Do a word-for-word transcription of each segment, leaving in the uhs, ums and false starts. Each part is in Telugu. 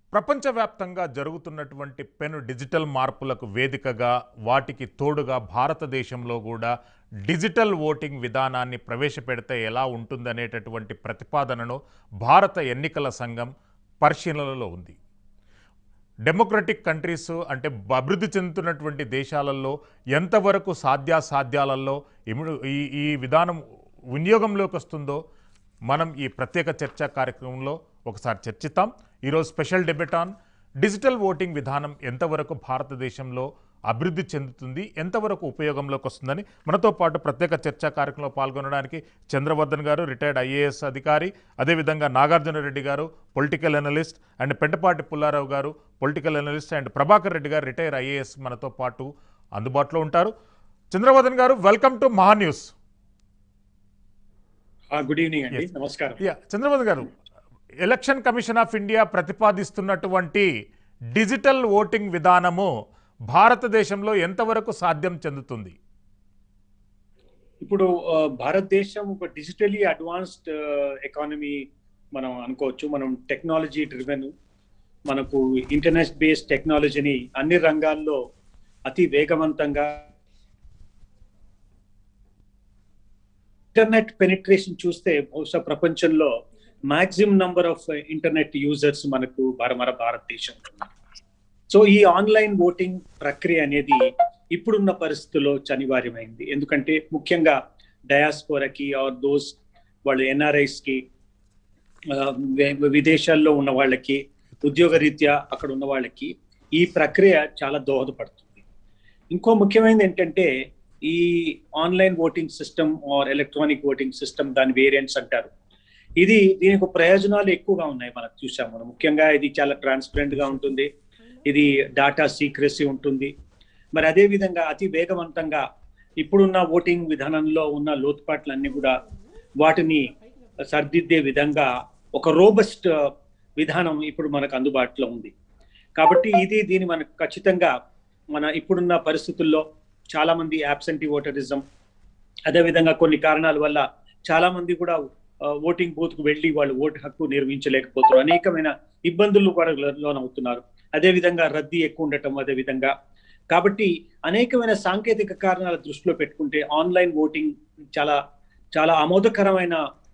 ప్రపంచవ్యాప్తంగా జరుగుతున్నటువంటి పెను డిజిటల్ మార్పులకు వేదికగా వాటికి తోడుగా భారతదేశంలో కూడా డిజిటల్ ఓటింగ్ విధానాన్ని ప్రవేశపెడితే ఎలా ఉంటుందనేటటువంటి ప్రతిపాదనను భారత ఎన్నికల సంఘం పరిశీలనలో ఉంది. డెమోక్రటిక్ కంట్రీస్ అంటే అభివృద్ధి చెందుతున్నటువంటి దేశాలలో ఎంతవరకు సాధ్యాసాధ్యాలలో ఇముడు ఈ ఈ విధానం వినియోగంలోకి వస్తుందో మనం ఈ ప్రత్యేక చర్చా కార్యక్రమంలో ఒకసారి చర్చిద్దాం. ఈరోజు special debate on digital voting విధానం ఎంతవరకు భారతదేశంలో అభివృద్ధి చెందుతుంది, ఎంతవరకు ఉపయోగంలోకి వస్తుందని మనతో పాటు ప్రత్యేక చర్చా కార్యక్రమంలో పాల్గొనడానికి చంద్రవర్ధన్ గారు రిటైర్డ్ ఐఏఎస్ అధికారి, అదేవిధంగా నాగార్జున రెడ్డి గారు political analyst and Pentapati Pullarao గారు political analyst and Prabhakar Reddy గారు రిటైర్డ్ ఐఏఎస్ మనతో పాటు అందుబాటులో ఉంటారు. చంద్రవర్ధన్ గారు, welcome to Maha news. Good evening అండి, నమస్కారం. చంద్రవర్ధన్ గారు, ఎలక్షన్ కమిషన్ ఆఫ్ ఇండియా ప్రతిపాదిస్తున్నటువంటి డిజిటల్ ఓటింగ్ విధానము భారతదేశంలో ఎంతవరకు సాధ్యం చెందుతుంది? ఇప్పుడు భారతదేశం ఒక డిజిటలీ అడ్వాన్స్డ్ ఎకానమీ మనం అనుకోవచ్చు. మనం టెక్నాలజీ డ్రివెన్, మనకు ఇంటర్నెట్ బేస్డ్ టెక్నాలజీని అన్ని రంగాల్లో అతి వేగవంతంగా, ఇంటర్నెట్ పెనిట్రేషన్ చూస్తే బహుశా ప్రపంచంలో maximum number of internet users మనకు మన భారతదేశం. సో ఈ ఆన్లైన్ ఓటింగ్ ప్రక్రియ అనేది ఇప్పుడున్న పరిస్థితుల్లో అనివార్యమైంది. ఎందుకంటే ముఖ్యంగా డయాస్పోరాకి ఆర్ దోస్ వాళ్ళు ఎన్ఆర్ఐస్కి, విదేశాల్లో ఉన్న వాళ్ళకి, ఉద్యోగ రీత్యా అక్కడ ఉన్న వాళ్ళకి ఈ ప్రక్రియ చాలా దోహదపడుతుంది. ఇంకో ముఖ్యమైనది ఏంటంటే ఈ online voting system or electronic voting system, దాని వేరియంట్స్ అంటారు. ఇది దీనికి ప్రయోజనాలు ఎక్కువగా ఉన్నాయి. మనకు చూసాము మనం ముఖ్యంగా ఇది చాలా ట్రాన్స్పరెంట్ గా ఉంటుంది, ఇది డాటా సీక్రెసీ ఉంటుంది, మరి అదే విధంగా అతి వేగవంతంగా ఇప్పుడున్న ఓటింగ్ విధానంలో ఉన్న లోతుపాట్లన్నీ కూడా వాటిని సరిదిద్దే విధంగా ఒక రోబస్ట్ విధానం ఇప్పుడు మనకు అందుబాటులో ఉంది. కాబట్టి ఇది దీని మనకు ఖచ్చితంగా మన ఇప్పుడున్న పరిస్థితుల్లో చాలా మంది యాబ్సెంటీ ఓటరిజం, అదేవిధంగా కొన్ని కారణాల వల్ల చాలా మంది కూడా ఓటింగ్ బూత్ కు వెళ్ళి వాళ్ళు ఓటు హక్కు నిర్వహించలేకపోతున్నారు, అనేకమైన ఇబ్బందులు కూడా లోనవుతున్నారు. అదేవిధంగా రద్దీ ఎక్కువ ఉండటం, అదేవిధంగా కాబట్టి అనేకమైన సాంకేతిక కారణాల దృష్టిలో పెట్టుకుంటే ఆన్లైన్ ఓటింగ్ చాలా చాలా ఆమోదకరమైన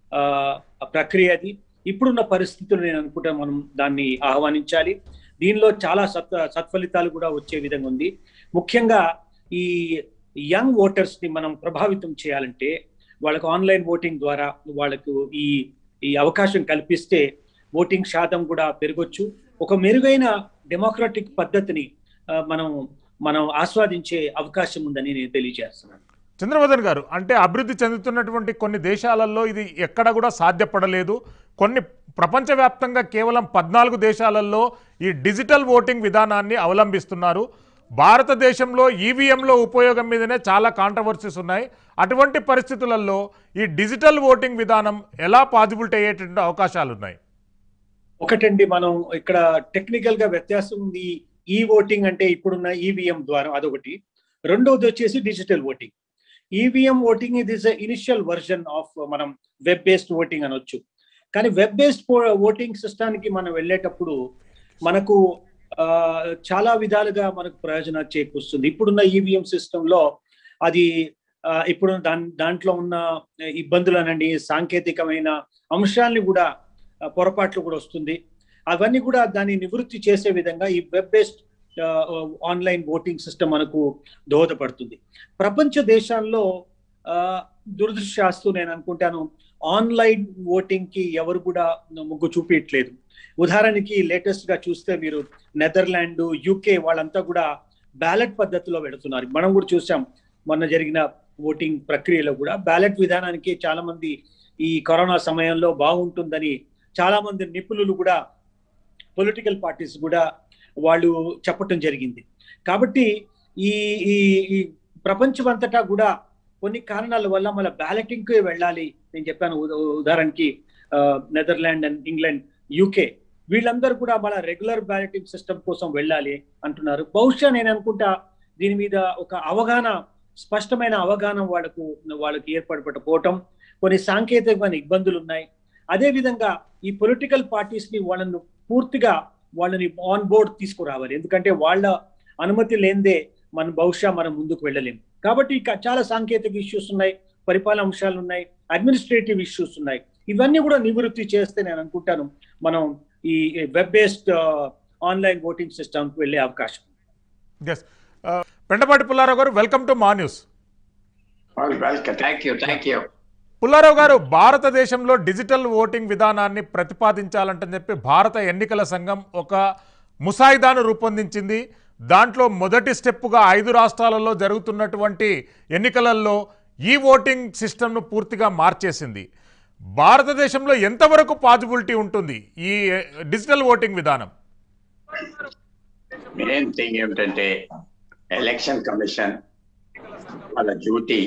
ప్రక్రియ. అది ఇప్పుడున్న పరిస్థితులు నేను అనుకుంటా మనం దాన్ని ఆహ్వానించాలి. దీనిలో చాలా సత్ సత్ఫలితాలు కూడా వచ్చే విధంగా ఉంది. ముఖ్యంగా ఈ యంగ్ ఓటర్స్ ని మనం ప్రభావితం చేయాలంటే వాళ్ళకు ఆన్లైన్ ఓటింగ్ ద్వారా వాళ్ళకు ఈ ఈ అవకాశం కల్పిస్తే ఓటింగ్ శాతం కూడా పెరగొచ్చు. ఒక మెరుగైన డెమోక్రటిక్ పద్ధతిని మనం మనం ఆస్వాదించే అవకాశం ఉందని నేను తెలియజేస్తున్నాను. చంద్రవర్ధన్ గారు, అంటే అభివృద్ధి చెందుతున్నటువంటి కొన్ని దేశాలలో ఇది ఎక్కడ కూడా సాధ్యపడలేదు. కొన్ని ప్రపంచవ్యాప్తంగా కేవలం పద్నాలుగు దేశాలలో ఈ డిజిటల్ ఓటింగ్ విధానాన్ని అవలంబిస్తున్నారు. భారతదేశంలో ఈవీఎంలో ఉపయోగం మీదనే చాలా కాంట్రవర్సీస్ ఉన్నాయి. అటువంటి పరిస్థితులలో ఈ డిజిటల్ ఓటింగ్ విధానం ఎలా పాజిబిలిటీ అయ్యేటువంటి అవకాశాలు ఉన్నాయి? ఒకటండి, మనం ఇక్కడ టెక్నికల్ గా వ్యత్యాసం ఉంది. ఈ ఓటింగ్ అంటే ఇప్పుడున్న ఈవీఎం ద్వారా అదొకటి. రెండవది వచ్చేసి డిజిటల్ ఓటింగ్. ఈవీఎం ఓటింగ్ ఇది ఇస్ ఇనిషియల్ వర్జన్ ఆఫ్ మనం వెబ్ బేస్డ్ ఓటింగ్ అనొచ్చు. కానీ వెబ్ బేస్డ్ ఓటింగ్ సిస్టానికి మనం వెళ్ళేటప్పుడు మనకు చాలా విధాలుగా మనకు ప్రయోజనాలు చేకూరుస్తుంది. ఇప్పుడున్న ఈవీఎం సిస్టంలో అది ఇప్పుడు దాని దాంట్లో ఉన్న ఇబ్బందులనండి, సాంకేతికమైన అంశాలని కూడా పొరపాట్లు కూడా వస్తుంది. అవన్నీ కూడా దాన్ని నివృత్తి చేసే విధంగా ఈ web based online voting system మనకు దోహదపడుతుంది. ప్రపంచ దేశాల్లో దురదృష్టశాస్తు నేను అనుకుంటాను ఆన్లైన్ ఓటింగ్ కి ఎవరు కూడా మొగ్గు చూపించట్లేదు. ఉదాహరణకి లేటెస్ట్ గా చూస్తే మీరు నెదర్లాండ్, యూకే వాళ్ళంతా కూడా బ్యాలెట్ పద్ధతిలో పెడుతున్నారు. మనం కూడా చూసాం మొన్న జరిగిన ఓటింగ్ ప్రక్రియలో కూడా బ్యాలెట్ విధానానికి చాలా మంది ఈ కరోనా సమయంలో బాగుంటుందని చాలా మంది నిపుణులు కూడా, పొలిటికల్ పార్టీస్ కూడా వాళ్ళు చెప్పటం జరిగింది. కాబట్టి ఈ ఈ ప్రపంచం అంతటా కూడా కొన్ని కారణాల వల్ల మళ్ళీ బ్యాలెటింగ్ కి వెళ్ళాలి. నేను చెప్పాను ఉదాహరణకి నెదర్లాండ్ అండ్ ఇంగ్లాండ్, యూకే వీళ్ళందరూ కూడా మన రెగ్యులర్ బ్యాలెటింగ్ సిస్టమ్ కోసం వెళ్ళాలి అంటున్నారు. బహుశా నేను అనుకుంటా దీని మీద ఒక అవగాహన, స్పష్టమైన అవగాహన వాళ్ళకు వాళ్ళకి ఏర్పడకపోవటం, కొన్ని సాంకేతికమైన ఇబ్బందులు ఉన్నాయి. అదే విధంగా ఈ పొలిటికల్ పార్టీస్ ని వాళ్ళను పూర్తిగా వాళ్ళని ఆన్ బోర్డ్ తీసుకురావాలి. ఎందుకంటే వాళ్ళ అనుమతి లేనిదే మనం బహుశా మనం ముందుకు వెళ్ళలేము. కాబట్టి ఇక చాలా సాంకేతిక ఇష్యూస్ ఉన్నాయి, పరిపాలన అంశాలు ఉన్నాయి, అడ్మినిస్ట్రేటివ్ ఇష్యూస్ ఉన్నాయి. ఇవన్నీ కూడా నివృత్తి చేస్తే నేను అనుకుంటాను మనం ఈ వెబ్ బేస్డ్ ఆన్లైన్ ఓటింగ్ సిస్టమ్కి వెళ్ళే అవకాశం. ఎస్, పెండపాటి పుల్లారావు గారు, welcome to Maa news. Thank you thank you Pullarao గారు, భారతదేశంలో డిజిటల్ ఓటింగ్ విధానాన్ని ప్రతిపాదించాలంటని చెప్పి భారత ఎన్నికల సంఘం ఒక ముసాయిదాను రూపొందించింది. దాంట్లో మొదటి స్టెప్పుగా ఐదు రాష్ట్రాలలో జరుగుతున్నటువంటి ఎన్నికలలో ఈ ఓటింగ్ సిస్టమ్ను పూర్తిగా మార్చేసింది. భారతదేశంలో ఎంతవరకు పాజిబిలిటీ ఉంటుంది ఈ డిజిటల్ ఓటింగ్ విధానం? మెయిన్ థింగ్ ఏమిటంటే ఎలక్షన్ కమిషన్ వాళ్ళ డ్యూటీ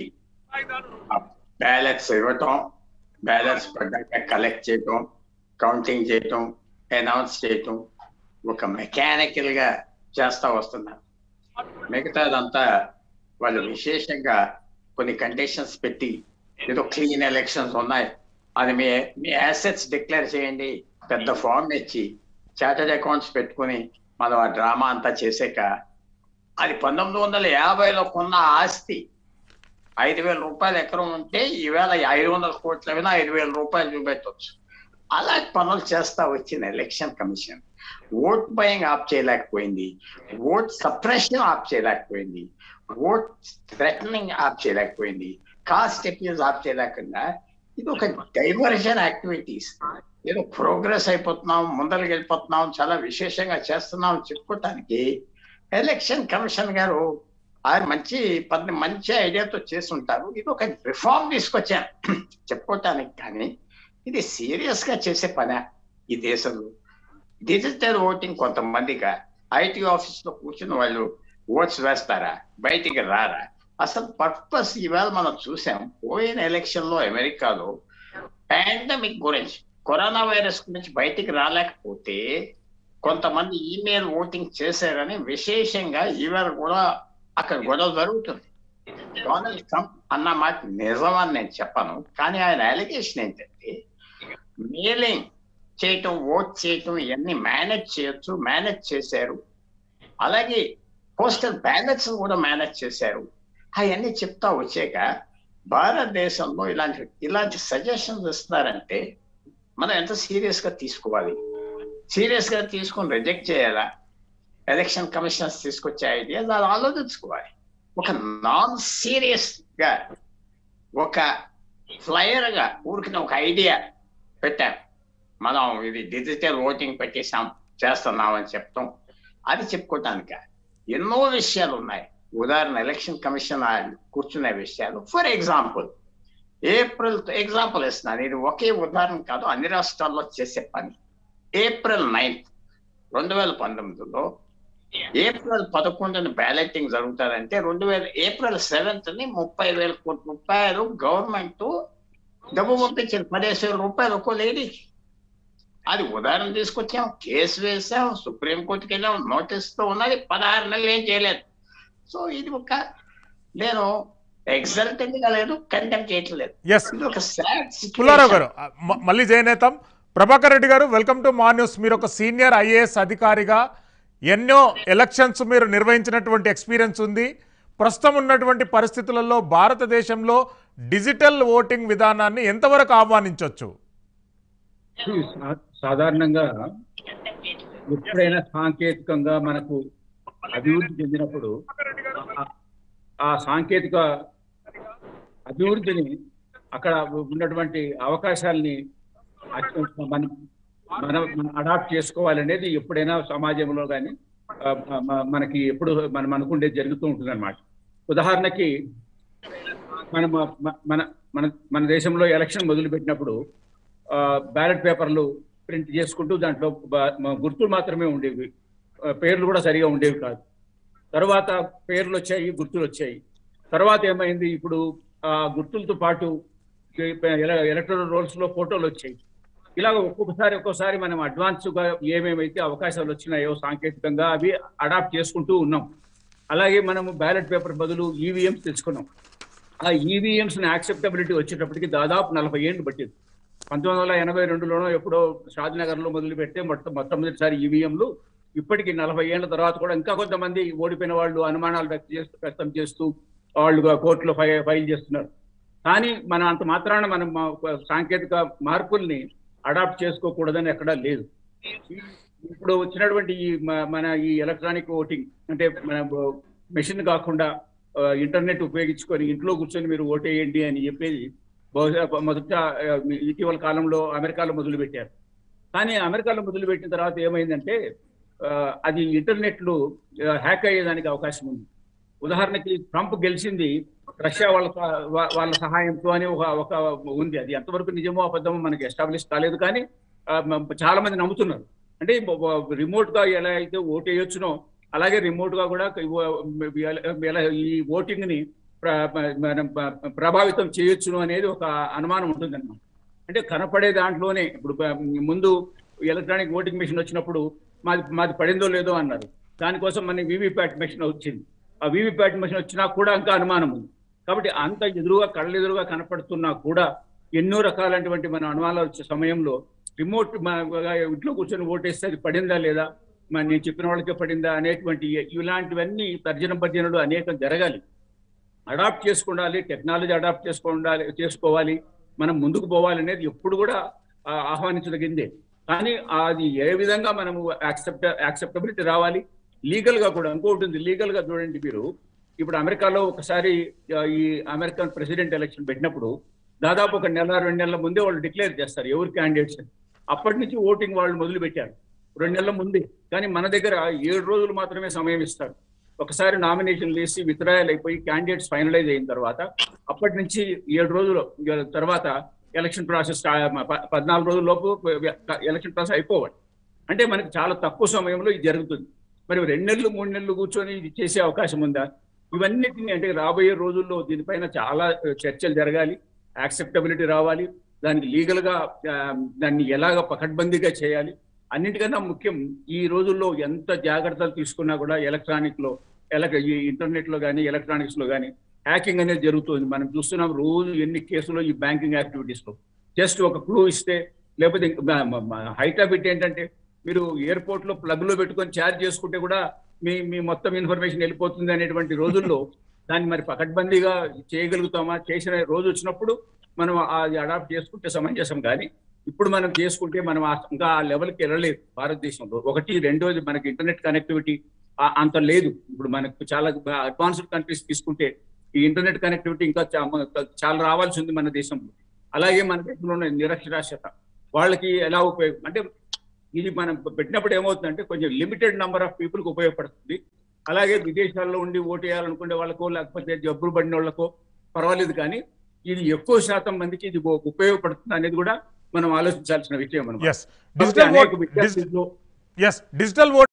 బ్యాలెట్స్ ఇవ్వటం, బ్యాలెట్స్ పడ్డాక కలెక్ట్ చేయటం, కౌంటింగ్ చేయటం, అనౌన్స్ చేయటం ఒక మెకానికల్ గా చేస్తా వస్తున్నారు. మిగతాదంతా వాళ్ళు విశేషంగా కొన్ని కండిషన్స్ పెట్టి ఏదో క్లీన్ ఎలక్షన్స్ ఉన్నాయి, అది మీ మీ యాసెట్స్ డిక్లేర్ చేయండి, పెద్ద ఫామ్ ఇచ్చి చార్టెడ్ అకౌంట్స్ పెట్టుకుని మనం ఆ డ్రామా అంతా చేసాక అది పంతొమ్మిది వందల యాభైలో కొన్న ఆస్తి ఐదు వేల రూపాయలు ఎకరం ఉంటే ఈవేళ ఐదు వందల కోట్ల మీద ఐదు వేల రూపాయలు చూపెట్టవచ్చు. అలాంటి పనులు చేస్తా వచ్చిన ఎలక్షన్ కమిషన్ ఓట్ బయింగ్ ఆప్ చేయలేకపోయింది, ఓట్ సప్రెషన్ ఆప్ చేయలేకపోయింది, ఓట్ థ్రెటనింగ్ ఆప్ చేయలేకపోయింది, కాస్ట్ అప్యూజ్ ఆప్ చేయలేకుండా ఇది ఒక డైవర్షన్ యాక్టివిటీస్, ఏదో ప్రోగ్రెస్ అయిపోతున్నాం, ముందరికి వెళ్ళిపోతున్నాం, చాలా విశేషంగా చేస్తున్నాం చెప్పుకోవటానికి ఎలక్షన్ కమిషన్ గారు ఆయన మంచి పది మంచి ఐడియాతో చేస్తుంటారు. ఇది ఒక రిఫార్మ్ తీసుకొచ్చాను చెప్పుకోవటానికి, కానీ ఇది సీరియస్ గా చేసే పనే ఈ దేశంలో. డిజిటల్ ఓటింగ్ కొంతమందిగా ఐటీ ఆఫీస్ లో కూర్చుని వాళ్ళు ఓట్స్ వేస్తారా, బయటికి రారా, అసలు పర్పస్ ఇవాళ మనం చూసాం. పోయిన ఎలక్షన్ లో అమెరికాలో పాండమిక్ గురించి, కరోనా వైరస్ గురించి బయటికి రాలేకపోతే కొంతమంది ఈమెయిల్ ఓటింగ్ చేశారని విశేషంగా ఇవాళ కూడా అక్కడ గొడవ జరుగుతుంది. డొనాల్డ్ ట్రంప్ అన్న మాట నిజమని నేను చెప్పను, కానీ ఆయన అలిగేషన్ ఏంటంటే మెయిలింగ్ చేయటం, ఓట్ చేయటం ఇవన్నీ మేనేజ్ చేయొచ్చు, మేనేజ్ చేశారు, అలాగే పోస్టల్ బ్యాలెట్స్ కూడా మేనేజ్ చేశారు. అవన్నీ చెప్తా వచ్చాక భారతదేశంలో ఇలాంటి ఇలాంటి సజెషన్స్ ఇస్తున్నారంటే మనం ఎంత సీరియస్ గా తీసుకోవాలి? సీరియస్ గా తీసుకొని రిజెక్ట్ చేయాలా? ఎలక్షన్ కమిషన్స్ తీసుకొచ్చే ఐడియా దాన్ని ఆలోచించుకోవాలి. ఒక నాన్ సీరియస్ గా ఒక ఫ్లయర్ గా ఊరికి ఒక ఐడియా పెట్టాం, మనం ఇది డిజిటల్ ఓటింగ్ పెట్టేసాం చేస్తున్నాం అని చెప్తాం, అది చెప్పుకోవటానిక ఎన్నో విషయాలు ఉన్నాయి. ఉదాహరణ ఎలక్షన్ కమిషన్ కూర్చునే విషయాలు. ఫర్ ఎగ్జాంపుల్ ఏప్రిల్ ఎగ్జాంపుల్ ఇస్తున్నాను, ఇది ఒకే ఉదాహరణ కాదు, అన్ని రాష్ట్రాల్లో చేసే పని. ఏప్రిల్ నైన్త్ రెండు వేల పంతొమ్మిదిలో ఏప్రిల్ పదకొండుని బ్యాలెటింగ్ జరుగుతారంటే రెండు వేల ఏప్రిల్ సెవెంత్ ని ముప్పై వేల కోట్ల రూపాయలు గవర్నమెంట్ డబ్బు పంపించింది, పదిహేను వేల రూపాయలు ఒక్కో లేడీకి. అది ఉదాహరణ తీసుకొచ్చాం, కేసు వేసాం, సుప్రీంకోర్టుకి వెళ్ళాం, నోటీస్తో ఉన్నది, పదహారు నెలలు ఏం చేయలేదు. సో ఇది ఒక నేను ఎగ్జల్టెంట్ గా లేదు, కంటెంప్ట్ చేయట్లేదు. ఇది ఒక సాడ్ సిట్యుయేషన్. పుల్లారావు గారు, మళ్ళీ జయనేతం ప్రభాకర్ రెడ్డి గారు, వెల్కమ్ టు మా న్యూస్. మీరు ఒక సీనియర్ ఐఏఎస్ అధికారిగా ఎన్నో ఎలక్షన్స్ మీరు నిర్వహించినటువంటి ఎక్స్పీరియన్స్ ఉంది. ప్రస్తుతం ఉన్నటువంటి పరిస్థితులలో భారతదేశంలో డిజిటల్ ఓటింగ్ విధానాన్ని ఎంతవరకు ఆహ్వానించవచ్చు? సాధారణంగా ఎప్పుడైనా సాంకేతికంగా మనకు అభివృద్ధి చెందినప్పుడు ఆ సాంకేతిక అభివృద్ధిని అక్కడ ఉన్నటువంటి అవకాశాలని మనం మనం అడాప్ట్ చేసుకోవాలనేది ఎప్పుడైనా సమాజంలో కానీ మనకి ఎప్పుడు మనం అనుకుంటే జరుగుతూ ఉంటుంది అన్నమాట. ఉదాహరణకి మనం మన మన మన దేశంలో ఎలక్షన్ మొదలుపెట్టినప్పుడు బ్యాలెట్ పేపర్లు ప్రింట్ చేసుకుంటూ దాంట్లో గుర్తులు మాత్రమే ఉండేవి, పేర్లు కూడా సరిగా ఉండేవి కాదు. తర్వాత పేర్లు వచ్చాయి, గుర్తులు వచ్చాయి. తర్వాత ఏమైంది, ఇప్పుడు ఆ గుర్తులతో పాటు ఎలక్టరల్ రోల్స్లో ఫోటోలు వచ్చాయి. ఇలా ఒక్కొక్కసారి ఒక్కోసారి మనం అడ్వాన్స్గా ఏమేమైతే అవకాశాలు వచ్చినాయో సాంకేతికంగా అవి అడాప్ట్ చేసుకుంటూ ఉన్నాం. అలాగే మనము బ్యాలెట్ పేపర్ బదులు ఈవీఎంస్ తెచ్చుకున్నాం. ఆ ఈవీఎంస్ని యాక్సెప్టబిలిటీ వచ్చేటప్పటికి దాదాపు నలభై ఏళ్ళు పట్టింది. పంతొమ్మిది వందల ఎనభై రెండులోనో ఎప్పుడో షాద్నగర్ లో మొదలు పెడితే మొట్ట మొట్టమొదటిసారి ఈవీఎంలు ఇప్పటికి నలభై ఏళ్ల తర్వాత కూడా ఇంకా కొంతమంది ఓడిపోయిన వాళ్ళు అనుమానాలు వ్యక్తం చేస్తూ వ్యక్తం చేస్తూ వాళ్ళు కోర్టులో ఫై ఫైల్ చేస్తున్నారు. కానీ మనం అంత మాత్రాన మనం సాంకేతిక మార్పుల్ని అడాప్ట్ చేసుకోకూడదని ఎక్కడా లేదు. ఇప్పుడు వచ్చినటువంటి ఈ మన ఈ ఎలక్ట్రానిక్ ఓటింగ్ అంటే మన మెషిన్ కాకుండా ఇంటర్నెట్ ఉపయోగించుకొని ఇంట్లో కూర్చొని మీరు ఓటేయండి అని చెప్పేది బహుశా మొదట ఇటీవల కాలంలో అమెరికాలో మొదలు పెట్టారు. కానీ అమెరికాలో మొదలు పెట్టిన తర్వాత ఏమైందంటే అది ఇంటర్నెట్లు హ్యాక్ అయ్యేదానికి అవకాశం ఉంది. ఉదాహరణకి ట్రంప్ గెలిచింది రష్యా వాళ్ళ వాళ్ళ సహాయంతో అని ఒక ఒక ఉంది. అది ఎంతవరకు నిజమో అబద్ధమో మనకి ఎస్టాబ్లిష్ కాలేదు, కానీ చాలా మంది నమ్ముతున్నారు. అంటే రిమోట్ గా ఎలా అయితే ఓటు వేయొచ్చునో అలాగే రిమోట్ గా కూడా ఈ ఓటింగ్ ని ప్రభావితం చేయొచ్చును అనేది ఒక అనుమానం ఉంటుంది అన్నమాట. అంటే కనపడే దాంట్లోనే ఇప్పుడు ముందు ఎలక్ట్రానిక్ ఓటింగ్ మెషిన్ వచ్చినప్పుడు మాది మాది పడిందో లేదో అన్నారు. దానికోసం మన వీవీప్యాట్ మెషిన్ వచ్చింది. ఆ వీవీప్యాట్ మెషిన్ వచ్చినా కూడా ఇంకా అనుమానం ఉంది. కాబట్టి అంత ఎదురుగా కళ్ళ ఎదురుగా కనపడుతున్నా కూడా ఎన్నో రకాలైనటువంటి మన అనుమానాలు వచ్చే సమయంలో రిమోట్ ఇంట్లో కూర్చొని ఓటేస్తే అది పడిందా లేదా, మరి నేను చెప్పిన వాళ్ళకే పడిందా అనేటువంటి ఇలాంటివన్నీ తర్జన భర్జనలు అనేకం జరగాలి. అడాప్ట్ చేసుకోవాలి, టెక్నాలజీ అడాప్ట్ చేసుకోవాలి చేసుకోవాలి మనం ముందుకు పోవాలి అనేది ఎప్పుడు కూడా ఆహ్వానించదగిందే. కానీ అది ఏ విధంగా మనము యాక్సెప్ట యాక్సెప్టబిలిటీ రావాలి, లీగల్ గా కూడా ఇంకోటి ఉంది. లీగల్ గా చూడండి, మీరు ఇప్పుడు అమెరికాలో ఒకసారి ఈ అమెరికన్ ప్రెసిడెంట్ ఎలక్షన్ పెట్టినప్పుడు దాదాపు ఒక నెల రెండు నెలల ముందే వాళ్ళు డిక్లేర్ చేస్తారు ఎవరు క్యాండిడేట్స్. అప్పటి నుంచి ఓటింగ్ వాళ్ళు మొదలు పెట్టారు రెండు నెలల ముందే. కానీ మన దగ్గర ఏడు రోజులు మాత్రమే సమయం ఇస్తారు. ఒకసారి నామినేషన్లు వేసి విత్డ్రాయల్ అయిపోయి క్యాండిడేట్స్ ఫైనలైజ్ అయిన తర్వాత అప్పటి నుంచి ఏడు రోజుల తర్వాత ఎలక్షన్ ప్రాసెస్ పద్నాలుగు రోజుల లోపు ఎలక్షన్ ప్రాసెస్ అయిపోవాలి. అంటే మనకి చాలా తక్కువ సమయంలో ఇది జరుగుతుంది. మరి రెండు నెలలు మూడు నెలలు కూర్చొని ఇది చేసే అవకాశం ఉందా? ఇవన్నిటిని అంటే రాబోయే రోజుల్లో దీనిపైన చాలా చర్చలు జరగాలి, యాక్సెప్టబిలిటీ రావాలి, దానికి లీగల్ గా దాన్ని ఎలాగ పకడ్బందీగా చేయాలి. అన్నిటికన్నా ముఖ్యం ఈ రోజుల్లో ఎంత జాగ్రత్తలు తీసుకున్నా కూడా ఎలక్ట్రానిక్ లో ఎలక ఈ ఇంటర్నెట్ లో కానీ ఎలక్ట్రానిక్స్ లో కానీ హ్యాకింగ్ అనేది జరుగుతుంది. మనం చూస్తున్నాం రోజు ఎన్ని కేసులు ఈ బ్యాంకింగ్ యాక్టివిటీస్ లో. జస్ట్ ఒక క్లూ ఇస్తే లేకపోతే హైట్ ఆఫ్ ఇట్ ఏంటంటే మీరు ఎయిర్పోర్ట్ లో ప్లగ్ లో పెట్టుకొని ఛార్జ్ చేసుకుంటే కూడా మీ మీ మొత్తం ఇన్ఫర్మేషన్ వెళ్ళిపోతుంది అనేటువంటి రోజుల్లో దాన్ని మరి పకడ్బందీగా చేయగలుగుతామా? చేసిన రోజు వచ్చినప్పుడు మనం అది అడాప్ట్ చేసుకుంటే సమంజసం. కానీ ఇప్పుడు మనం చేసుకుంటే మనం ఇంకా ఆ లెవెల్కి వెళ్ళలేదు భారతదేశంలో. ఒకటి రెండోది మనకి ఇంటర్నెట్ కనెక్టివిటీ అంత లేదు. ఇప్పుడు మనకు చాలా అడ్వాన్స్డ్ కంట్రీస్ తీసుకుంటే ఈ ఇంటర్నెట్ కనెక్టివిటీ ఇంకా చాలా రావాల్సి ఉంది మన దేశంలో. అలాగే మన దేశంలో ఉన్న నిరక్షరాస్యత వాళ్ళకి ఎలా ఉపయోగం అంటే ఇది మనం పెట్టినప్పుడు ఏమవుతుందంటే కొంచెం లిమిటెడ్ నెంబర్ ఆఫ్ పీపుల్కి ఉపయోగపడుతుంది. అలాగే విదేశాల్లో ఉండి ఓటు వేయాలనుకునే వాళ్ళకో లేకపోతే జబ్బులు పడిన వాళ్ళకో పర్వాలేదు, కానీ ఇది ఎక్కువ శాతం మందికి ఇది ఉపయోగపడుతుంది అనేది కూడా మనం ఆలోచించాల్సిన విషయం. డిజిటల్